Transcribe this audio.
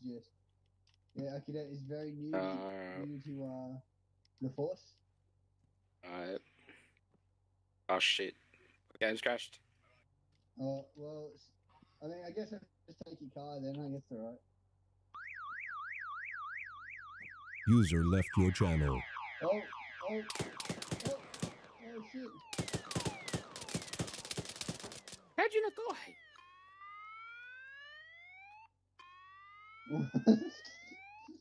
suggest. Yeah, Akira is very new to the Force. Oh shit! Game's crashed. Oh well, I mean, I guess I just take your car then. I guess all right. User left your channel. Oh shit! How'd you not die?